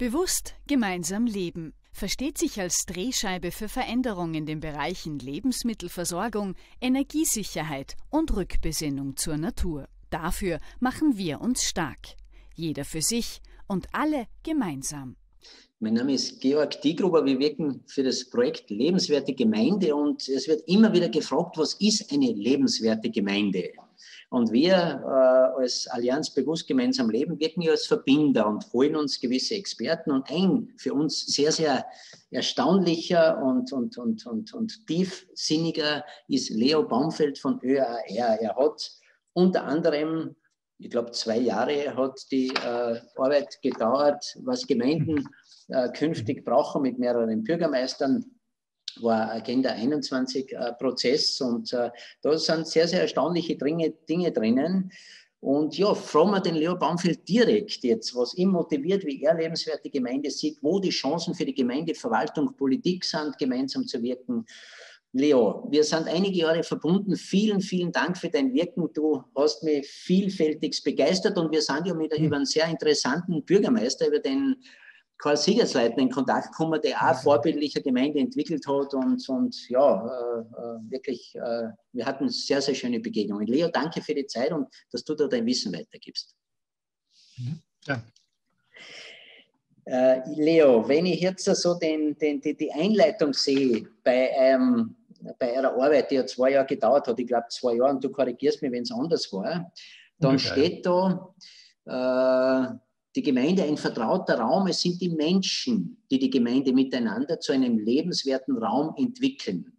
Bewusst gemeinsam leben versteht sich als Drehscheibe für Veränderungen in den Bereichen Lebensmittelversorgung, Energiesicherheit und Rückbesinnung zur Natur. Dafür machen wir uns stark. Jeder für sich und alle gemeinsam. Mein Name ist Georg Diegruber. Wir wirken für das Projekt Lebenswerte Gemeinde und es wird immer wieder gefragt, was ist eine lebenswerte Gemeinde? Und wir als Allianz Bewusst Gemeinsam Leben wirken ja als Verbinder und holen uns gewisse Experten. Und ein für uns sehr, sehr erstaunlicher und tiefsinniger ist Leo Baumfeld von ÖAR. Er hat unter anderem, ich glaube 2 Jahre hat die Arbeit gedauert, was Gemeinden künftig brauchen mit mehreren Bürgermeistern. War Agenda 21 Prozess und da sind sehr, sehr erstaunliche Dinge drinnen. Und ja, fragen wir den Leo Baumfeld direkt jetzt, was ihn motiviert, wie er lebenswerte Gemeinde sieht, wo die Chancen für die Gemeindeverwaltung, Politik sind, gemeinsam zu wirken. Leo, wir sind einige Jahre verbunden. Vielen, vielen Dank für dein Wirken. Du hast mich vielfältigst begeistert und wir sind ja über einen sehr interessanten Bürgermeister, über den Karl Siegersleitner in Kontakt gekommen, der auch vorbildliche Gemeinde entwickelt hat und ja, wirklich, wir hatten sehr, sehr schöne Begegnungen. Leo, danke für die Zeit und dass du da dein Wissen weitergibst. Ja. Leo, wenn ich jetzt so die Einleitung sehe bei einer Arbeit, die ja 2 Jahre gedauert hat, ich glaube 2 Jahre, und du korrigierst mich, wenn es anders war, dann steht da, die Gemeinde ein vertrauter Raum, es sind die Menschen, die die Gemeinde miteinander zu einem lebenswerten Raum entwickeln.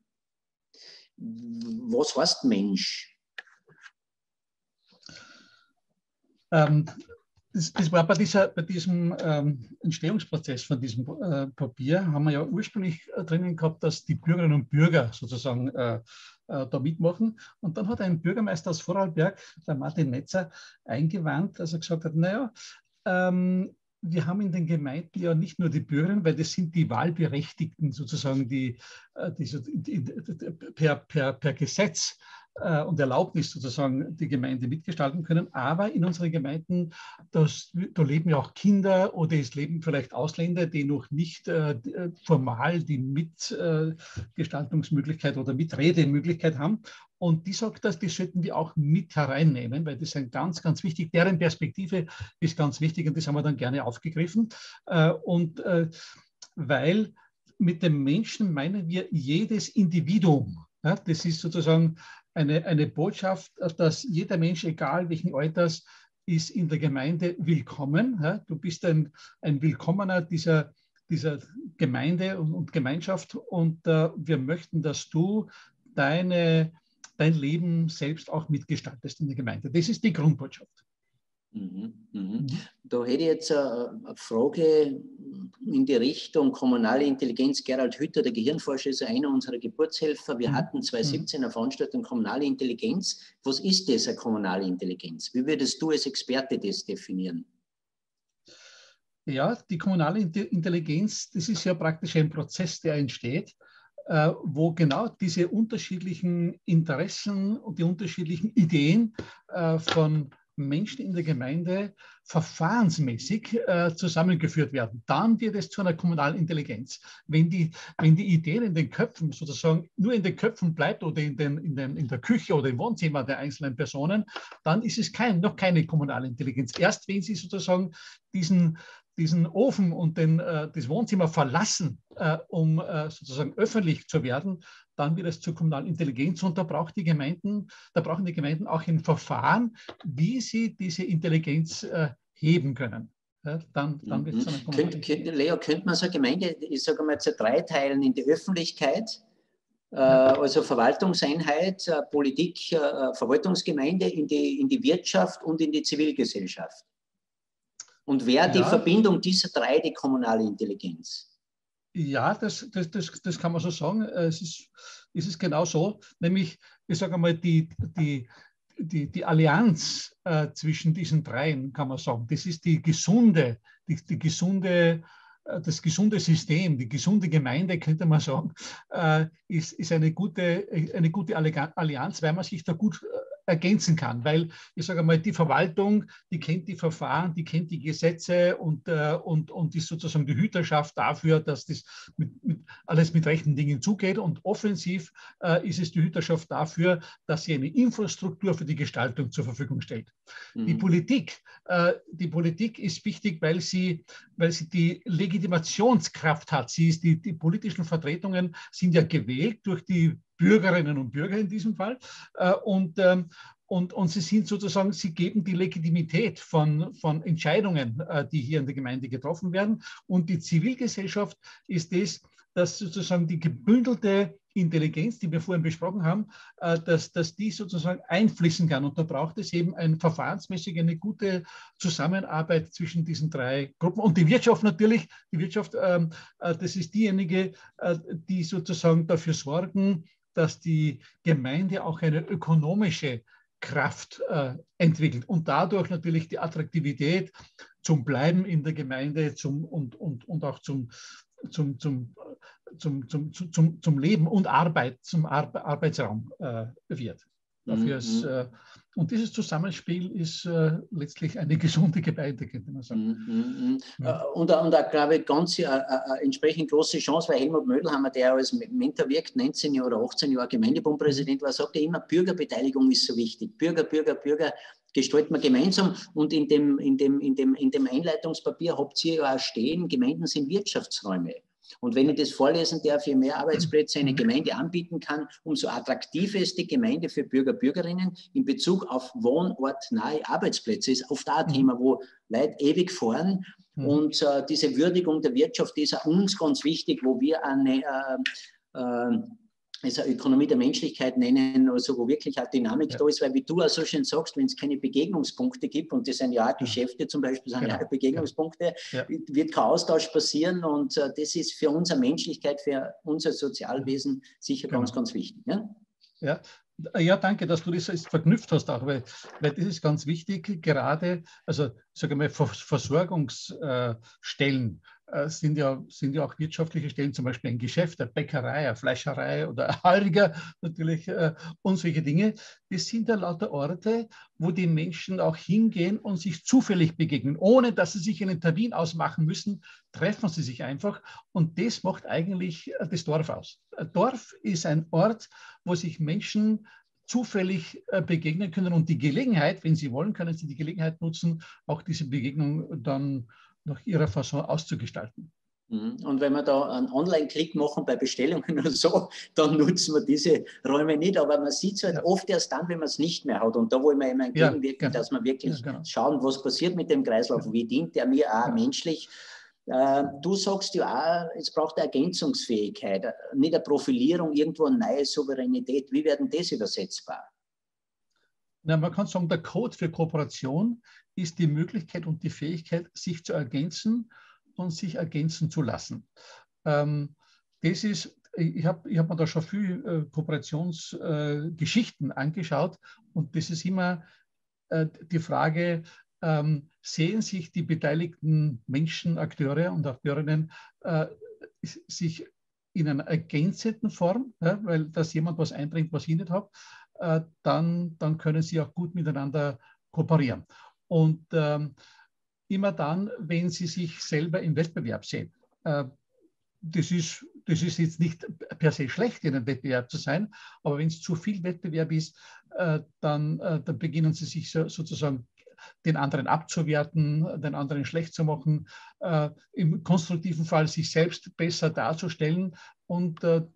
Was heißt Mensch? Das war bei diesem Entstehungsprozess von diesem Papier, haben wir ja ursprünglich drinnen gehabt, dass die Bürgerinnen und Bürger sozusagen da mitmachen. Und dann hat ein Bürgermeister aus Vorarlberg, der Martin Netzer, eingewandt, dass er gesagt hat, naja, wir haben in den Gemeinden ja nicht nur die Bürgerinnen, weil das sind die Wahlberechtigten sozusagen, die per Gesetz und Erlaubnis sozusagen die Gemeinde mitgestalten können. Aber in unseren Gemeinden, da leben ja auch Kinder oder es leben vielleicht Ausländer, die noch nicht formal die Mitgestaltungsmöglichkeit oder Mitredemöglichkeit haben. Und die sagt, dass die sollten wir auch mit hereinnehmen, weil das ist ganz, ganz wichtig. Deren Perspektive ist ganz wichtig und das haben wir dann gerne aufgegriffen. Weil mit dem Menschen meinen wir jedes Individuum. Ja, das ist sozusagen eine Botschaft, dass jeder Mensch, egal welchen Alters, ist in der Gemeinde willkommen. Ja, du bist ein Willkommener dieser Gemeinde und Gemeinschaft und wir möchten, dass du dein Leben selbst auch mitgestaltest in der Gemeinde. Das ist die Grundbotschaft. Da hätte ich jetzt eine Frage in die Richtung kommunale Intelligenz. Gerald Hütter, der Gehirnforscher, ist einer unserer Geburtshelfer. Wir hatten 2017 eine Veranstaltung kommunale Intelligenz. Was ist das, eine kommunale Intelligenz? Wie würdest du als Experte das definieren? Ja, die kommunale Intelligenz, das ist ja praktisch ein Prozess, der entsteht, wo genau diese unterschiedlichen Interessen und die unterschiedlichen Ideen von Menschen in der Gemeinde verfahrensmäßig zusammengeführt werden. Dann wird es zu einer kommunalen Intelligenz. Wenn die Ideen in den Köpfen sozusagen nur in den Köpfen bleibt oder in der Küche oder im Wohnzimmer der einzelnen Personen, dann ist es noch keine kommunale Intelligenz. Erst wenn sie sozusagen diesen Ofen und das Wohnzimmer verlassen, um sozusagen öffentlich zu werden, dann wird es zur kommunalen Intelligenz und da brauchen die Gemeinden auch ein Verfahren, wie sie diese Intelligenz heben können. Ja, dann wird es eine kommunale Intelligenz. Leo, könnte man so eine Gemeinde, ich sage mal, zu 3 teilen in die Öffentlichkeit, also Verwaltungseinheit, Politik, Verwaltungsgemeinde, in die Wirtschaft und in die Zivilgesellschaft. Und wäre die Verbindung dieser 3 die kommunale Intelligenz? Ja, das kann man so sagen. Es ist genau so. Nämlich, ich sage einmal, die Allianz zwischen diesen 3, kann man sagen, das ist das gesunde System, die gesunde Gemeinde, könnte man sagen, ist eine gute Allianz, weil man sich da gut ergänzen kann, weil ich sage mal, die Verwaltung, die kennt die Verfahren, die kennt die Gesetze und ist sozusagen die Hüterschaft dafür, dass das alles mit rechten Dingen zugeht, und offensiv ist es die Hüterschaft dafür, dass sie eine Infrastruktur für die Gestaltung zur Verfügung stellt. Die Politik ist wichtig, weil sie die Legitimationskraft hat. Die politischen Vertretungen sind ja gewählt durch die Bürgerinnen und Bürger in diesem Fall. Und sie sind sozusagen, sie geben die Legitimität von Entscheidungen, die hier in der Gemeinde getroffen werden. Und die Zivilgesellschaft ist dass sozusagen die gebündelte Intelligenz, die wir vorhin besprochen haben, dass die sozusagen einfließen kann. Und da braucht es eben verfahrensmäßig eine gute Zusammenarbeit zwischen diesen drei Gruppen. Und die Wirtschaft natürlich, das ist diejenige, die sozusagen dafür sorgen, dass die Gemeinde auch eine ökonomische Kraft entwickelt und dadurch natürlich die Attraktivität zum Bleiben in der Gemeinde und auch zum Leben und Arbeit, zum Arbeitsraum wird. Dafür ist, und dieses Zusammenspiel ist letztlich eine gesunde Gemeinde, könnte man sagen. Und auch, glaube ich, ganz entsprechend große Chance, weil Helmut Mödelhammer, der als Mentor wirkt, 19 Jahre oder 18 Jahre Gemeindebundpräsident war, sagt ja immer, Bürgerbeteiligung ist so wichtig. Bürger gestalten wir gemeinsam. Und in dem Einleitungspapier habt ihr ja auch stehen, Gemeinden sind Wirtschaftsräume. Und wenn ich das vorlesen darf, je mehr Arbeitsplätze eine Gemeinde anbieten kann, umso attraktiver ist die Gemeinde für Bürger, Bürgerinnen in Bezug auf wohnortnahe Arbeitsplätze. Ist oft auch ein Thema, wo Leute ewig fahren. Und diese Würdigung der Wirtschaft ist auch uns ganz wichtig, wo wir eine Ökonomie der Menschlichkeit nennen, also wo wirklich eine Dynamik da ist, weil wie du auch so schön sagst, wenn es keine Begegnungspunkte gibt, und das sind ja auch Geschäfte zum Beispiel, sind ja auch Begegnungspunkte, wird kein Austausch passieren, und das ist für unsere Menschlichkeit, für unser Sozialwesen sicher ganz, ganz wichtig. Ja, danke, dass du das verknüpft hast auch, weil das ist ganz wichtig, gerade, also sage ich mal, Versorgungsstellen sind ja auch wirtschaftliche Stellen, zum Beispiel ein Geschäft, eine Bäckerei, eine Fleischerei oder ein Heuriger natürlich und solche Dinge. Das sind ja lauter Orte, wo die Menschen auch hingehen und sich zufällig begegnen, ohne dass sie sich einen Termin ausmachen müssen, treffen sie sich einfach, und das macht eigentlich das Dorf aus. Ein Dorf ist ein Ort, wo sich Menschen zufällig begegnen können, und die Gelegenheit, wenn sie wollen, können sie die Gelegenheit nutzen, auch diese Begegnung dann nach ihrer Fasson auszugestalten. Und wenn wir da einen Online-Klick machen bei Bestellungen oder so, dann nutzen wir diese Räume nicht. Aber man sieht es halt oft erst dann, wenn man es nicht mehr hat. Und da wollen wir immer entgegenwirken, dass wir wirklich schauen, was passiert mit dem Kreislauf, wie dient der mir auch menschlich. Du sagst ja auch, es braucht eine Ergänzungsfähigkeit, nicht eine Profilierung, irgendwo eine neue Souveränität. Wie werden das übersetzbar? Na, man kann sagen, der Code für Kooperation ist die Möglichkeit und die Fähigkeit, sich zu ergänzen und sich ergänzen zu lassen. Das ist, ich hab mir da schon viel Kooperationsgeschichten angeschaut, und das ist immer die Frage, sehen sich die beteiligten Menschen, Akteure und Akteurinnen sich in einer ergänzenden Form, weil dass jemand was einbringt, was ich nicht habe, dann können sie auch gut miteinander kooperieren. Und immer dann, wenn sie sich selber im Wettbewerb sehen. Das ist jetzt nicht per se schlecht, in einem Wettbewerb zu sein, aber wenn es zu viel Wettbewerb ist, dann beginnen sie sich sozusagen den anderen abzuwerten, den anderen schlecht zu machen, im konstruktiven Fall sich selbst besser darzustellen, und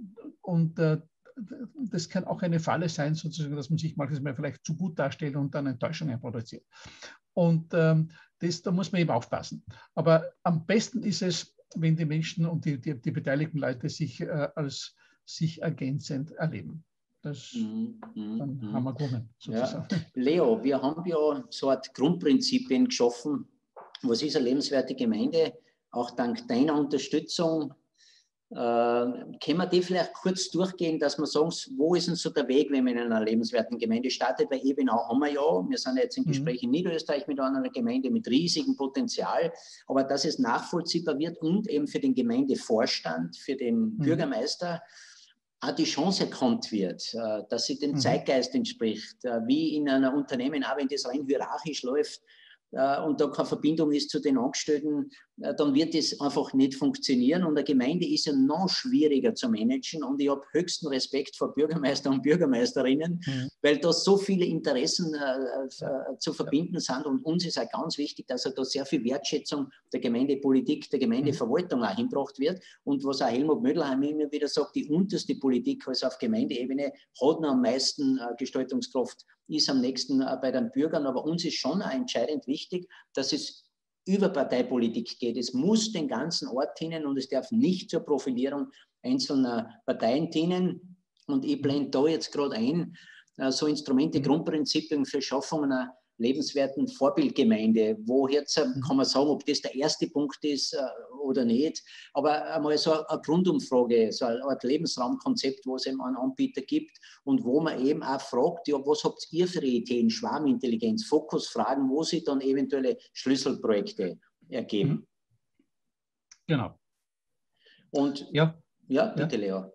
das kann auch eine Falle sein, sozusagen, dass man sich manchmal vielleicht zu gut darstellt und dann Enttäuschungen produziert. Und da muss man eben aufpassen. Aber am besten ist es, wenn die Menschen und die beteiligten Leute sich als sich ergänzend erleben. Dann haben wir gewonnen, sozusagen. Ja. Leo, wir haben ja so eine Art Grundprinzipien geschaffen. Was ist eine lebenswerte Gemeinde? Auch dank deiner Unterstützung. Können wir die vielleicht kurz durchgehen, dass wir sagen, wo ist denn so der Weg, wenn man in einer lebenswerten Gemeinde startet? Weil Ebenau haben wir ja, wir sind jetzt im Gespräch in Niederösterreich mit einer Gemeinde mit riesigem Potenzial, aber dass es nachvollziehbar wird und eben für den Gemeindevorstand, für den Bürgermeister, auch die Chance erkannt wird, dass sie dem Zeitgeist entspricht, wie in einem Unternehmen, auch wenn das rein hierarchisch läuft, und da keine Verbindung ist zu den Angestellten, dann wird das einfach nicht funktionieren. Und eine Gemeinde ist ja noch schwieriger zu managen. Und ich habe höchsten Respekt vor Bürgermeister und Bürgermeisterinnen, weil da so viele Interessen zu verbinden sind. Und uns ist auch ganz wichtig, dass da sehr viel Wertschätzung der Gemeindepolitik, der Gemeindeverwaltung auch hingebracht wird. Und was auch Helmut Mödelheim immer wieder sagt, die unterste Politik, also auf Gemeindeebene, hat noch am meisten Gestaltungskraft, ist am nächsten bei den Bürgern. Aber uns ist schon auch entscheidend wichtig, dass es über Parteipolitik geht. Es muss den ganzen Ort dienen und es darf nicht zur Profilierung einzelner Parteien dienen. Und ich blende da jetzt gerade ein, so Instrumente, Grundprinzipien für Schaffung einer lebenswerten Vorbildgemeinde, wo jetzt kann man sagen, ob das der erste Punkt ist oder nicht, aber einmal so eine Grundumfrage, so eine Art Lebensraumkonzept, wo es eben einen Anbieter gibt und wo man eben auch fragt, ja, was habt ihr für Ideen, Schwarmintelligenz, Fokusfragen, wo sich dann eventuelle Schlüsselprojekte ergeben. Genau. Und ja, bitte, Leo.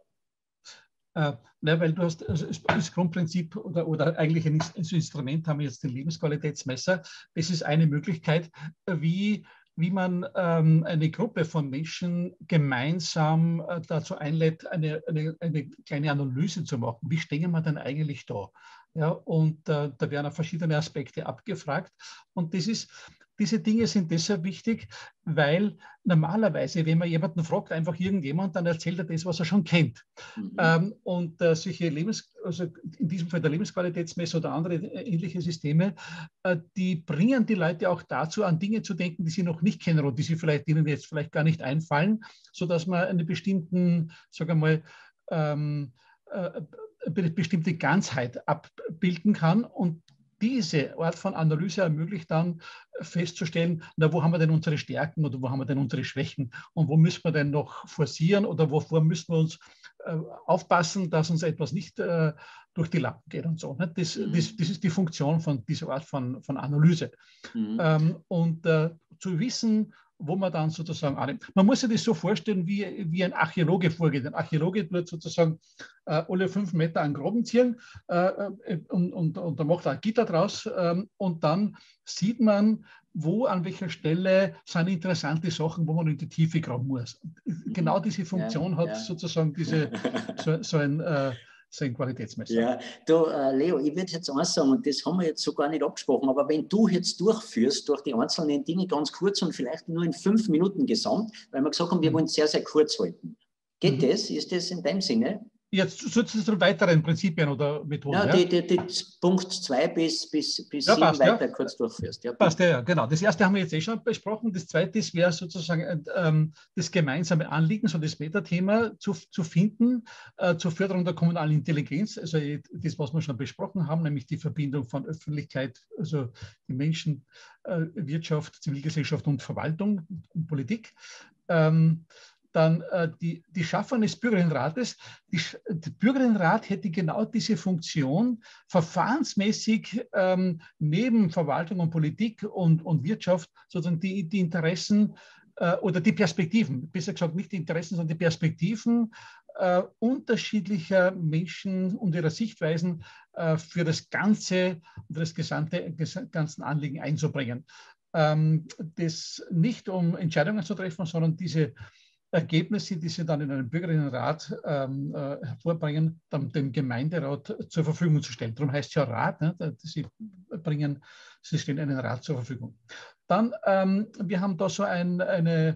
Weil du hast das Grundprinzip oder eigentlich ein Instrument, haben wir jetzt den Lebensqualitätsmesser. Das ist eine Möglichkeit, wie man eine Gruppe von Menschen gemeinsam dazu einlädt, eine kleine Analyse zu machen. Wie stehen wir denn eigentlich da? Ja, und da werden auch verschiedene Aspekte abgefragt. Und diese Dinge sind deshalb wichtig, weil normalerweise, wenn man jemanden fragt, einfach irgendjemand, dann erzählt er das, was er schon kennt. Und solche also in diesem Fall der Lebensqualitätsmesser oder andere ähnliche Systeme, die bringen die Leute auch dazu, an Dinge zu denken, die sie noch nicht kennen und die sie ihnen jetzt vielleicht gar nicht einfallen, sodass man eine bestimmten, sagen wir mal, eine bestimmte Ganzheit abbilden kann. Und diese Art von Analyse ermöglicht dann festzustellen, na, wo haben wir denn unsere Stärken oder wo haben wir denn unsere Schwächen und wo müssen wir denn noch forcieren oder wovor müssen wir uns aufpassen, dass uns etwas nicht durch die Lappen geht und so. Ne? Das ist die Funktion von dieser Art von Analyse. Und zu wissen, wo man dann sozusagen annimmt. Man muss sich das so vorstellen, wie ein Archäologe vorgeht. Ein Archäologe wird sozusagen alle 5 Meter einen Graben ziehen und da macht er ein Gitter draus und dann sieht man, wo, an welcher Stelle sind interessante Sachen, wo man in die Tiefe graben muss. Genau diese Funktion hat sozusagen so ein Qualitätsmesser. Ja, du, Leo, ich würde jetzt eins sagen, und das haben wir jetzt so gar nicht abgesprochen, aber wenn du jetzt durchführst durch die einzelnen Dinge ganz kurz und vielleicht nur in 5 Minuten gesamt, weil wir gesagt haben, wir wollen es sehr, sehr kurz halten. Geht das? Ist das in deinem Sinne? Jetzt zu weiteren Prinzipien oder Methoden. Ja, die Punkt 2 bis 7 passt, weiter kurz durchführst. Ja, passt, ja, genau. Das erste haben wir jetzt schon besprochen. Das zweite wäre sozusagen das gemeinsame Anliegen, so das Metathema zu finden zur Förderung der kommunalen Intelligenz. Also das, was wir schon besprochen haben, nämlich die Verbindung von Öffentlichkeit, also die Menschen, Wirtschaft, Zivilgesellschaft und Verwaltung und Politik. Dann die Schaffung des Bürgerinnenrates. Der Bürgerinnenrat hätte genau diese Funktion, verfahrensmäßig neben Verwaltung und Politik und Wirtschaft sozusagen die Interessen oder die Perspektiven, besser gesagt nicht die Interessen, sondern die Perspektiven unterschiedlicher Menschen und ihrer Sichtweisen für das ganze ganzen Anliegen einzubringen. Das nicht um Entscheidungen zu treffen, sondern diese Ergebnisse, die sie dann in einem Bürgerinnenrat hervorbringen, dann dem Gemeinderat zur Verfügung zu stellen. Darum heißt es ja Rat, ne? Sie stellen einen Rat zur Verfügung. Dann, wir haben da so eine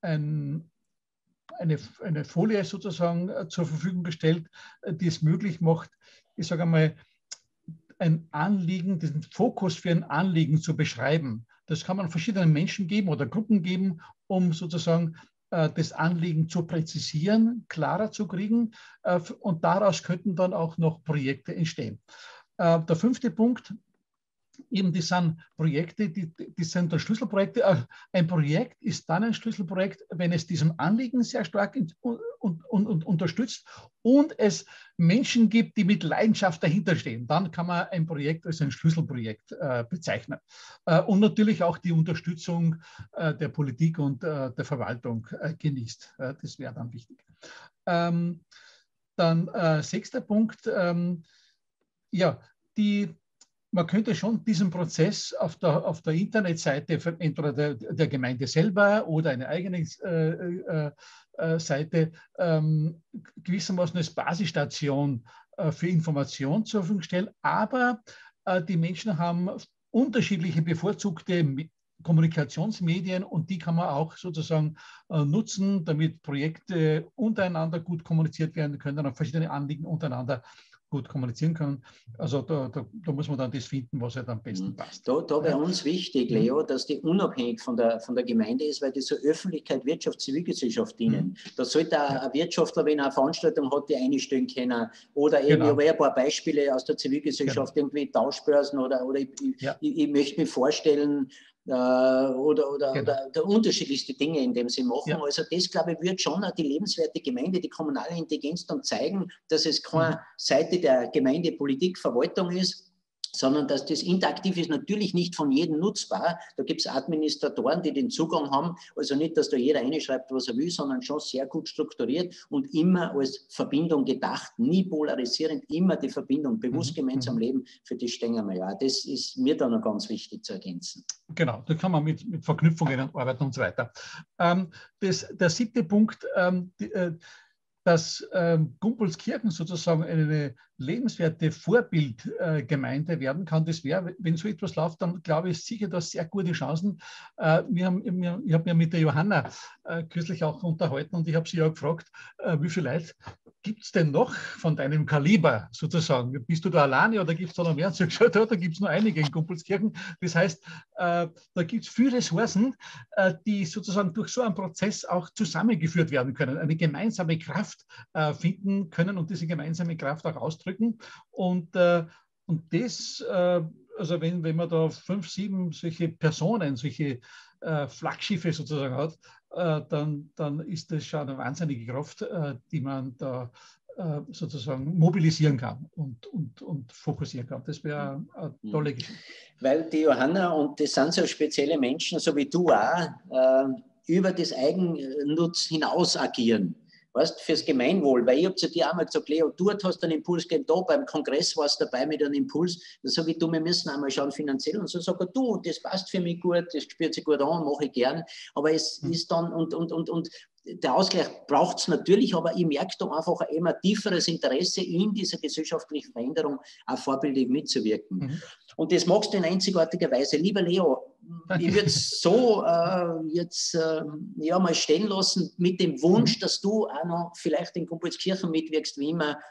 Folie sozusagen zur Verfügung gestellt, die es möglich macht, ich sage einmal, ein Anliegen, diesen Fokus für ein Anliegen zu beschreiben. Das kann man verschiedenen Menschen geben oder Gruppen geben, um sozusagen das Anliegen zu präzisieren, klarer zu kriegen und daraus könnten dann auch noch Projekte entstehen. Der 5. Punkt, eben die sind Projekte, die sind dann Schlüsselprojekte. Ein Projekt ist dann ein Schlüsselprojekt, wenn es diesem Anliegen sehr stark unterstützt und es Menschen gibt, die mit Leidenschaft dahinter stehen. Dann kann man ein Projekt als ein Schlüsselprojekt bezeichnen. Und natürlich auch die Unterstützung der Politik und der Verwaltung genießt. Das wäre dann wichtig. Dann sechster Punkt, ja, man könnte schon diesen Prozess auf der Internetseite von entweder der Gemeinde selber oder eine eigene Seite gewissermaßen als Basisstation für Information zur Verfügung stellen. Aber die Menschen haben unterschiedliche bevorzugte Kommunikationsmedien und die kann man auch sozusagen nutzen, damit Projekte untereinander gut kommuniziert werden können, auch verschiedene Anliegen untereinander gut kommunizieren können. Also da muss man dann das finden, was halt am besten passt. Da bei uns wichtig, Leo, dass die unabhängig von der Gemeinde ist, weil die so Öffentlichkeit, Wirtschaft, Zivilgesellschaft dienen. Da sollte ein Wirtschaftler, wenn er eine Veranstaltung hat, die einstellen können. Oder eben, ich habe ein paar Beispiele aus der Zivilgesellschaft, irgendwie Tauschbörsen oder ich möchte mir vorstellen, oder unterschiedlichste Dinge, in dem sie machen. Ja. Also das, glaube ich, wird schon die lebenswerte Gemeinde, die kommunale Intelligenz dann zeigen, dass es keine Seite der Gemeinde, Politik, Verwaltung ist, sondern dass das interaktiv ist, natürlich nicht von jedem nutzbar. Da gibt es Administratoren, die den Zugang haben. Also nicht, dass da jeder reinschreibt, was er will, sondern schon sehr gut strukturiert und immer als Verbindung gedacht, nie polarisierend, immer die Verbindung, bewusst gemeinsam leben, für das stehen wir ja. Das ist mir dann noch ganz wichtig zu ergänzen. Genau, da kann man mit Verknüpfungen arbeiten und so weiter. Der siebte Punkt, dass Gumpolskirchen sozusagen eine lebenswerte Vorbildgemeinde werden kann. Das wäre, wenn so etwas läuft, dann glaube ich sicher, dass sehr gute Chancen. Ich habe mich mit der Johanna kürzlich auch unterhalten und ich habe sie ja gefragt, wie viele Leute gibt es denn noch von deinem Kaliber sozusagen? Bist du da alleine oder gibt es da noch mehr? Sie hat gesagt, da gibt es nur einige in Gumpolskirchen. Das heißt, da gibt es viele Ressourcen, die sozusagen durch so einen Prozess auch zusammengeführt werden können, eine gemeinsame Kraft finden können und diese gemeinsame Kraft auch ausdrücken. Und das, also wenn man da 5, 7 solche Personen, solche Flaggschiffe sozusagen hat, dann ist das schon eine wahnsinnige Kraft, die man da sozusagen mobilisieren kann und fokussieren kann. Das wäre eine tolle Geschichte. Weil die Johanna, und das sind so spezielle Menschen, so wie du auch, über das Eigennutz hinaus agieren. Weißt, fürs Gemeinwohl, weil ich habe zu dir einmal gesagt, Leo, du hast einen Impuls gegeben, da beim Kongress warst du dabei mit einem Impuls, da sage ich, wir müssen einmal schauen finanziell und so sage ich, du, das passt für mich gut, das spürt sich gut an, mache ich gern, aber es ist dann und der Ausgleich braucht es natürlich, aber ich merke da einfach ein immer tieferes Interesse in dieser gesellschaftlichen Veränderung, auch vorbildlich mitzuwirken. Und das magst du in einzigartiger Weise. Lieber Leo, ich würde es so jetzt mal stehen lassen mit dem Wunsch, dass du auch noch vielleicht in Gumpolskirchen mitwirkst, wie immer.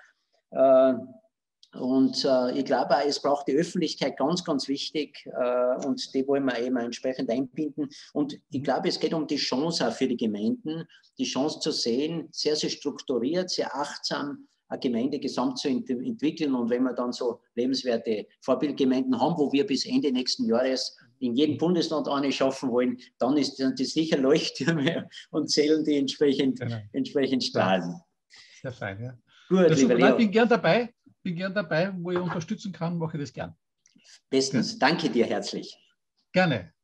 Ich glaube auch, es braucht die Öffentlichkeit ganz, ganz wichtig und die wollen wir eben entsprechend einbinden. Und ich glaube, es geht um die Chance auch für die Gemeinden, die Chance zu sehen, sehr, sehr strukturiert, sehr achtsam eine Gemeinde gesamt zu entwickeln. Und wenn wir dann so lebenswerte Vorbildgemeinden haben, wo wir bis Ende nächsten Jahres in jedem Bundesland eine schaffen wollen, dann ist das sicher Leuchttürme und Zellen, die entsprechend strahlen. Sehr fein, ja. Gut, lieber Leo. Ich bin gern dabei, wo ich unterstützen kann, mache ich das gern. Bestens. Danke dir herzlich. Gerne.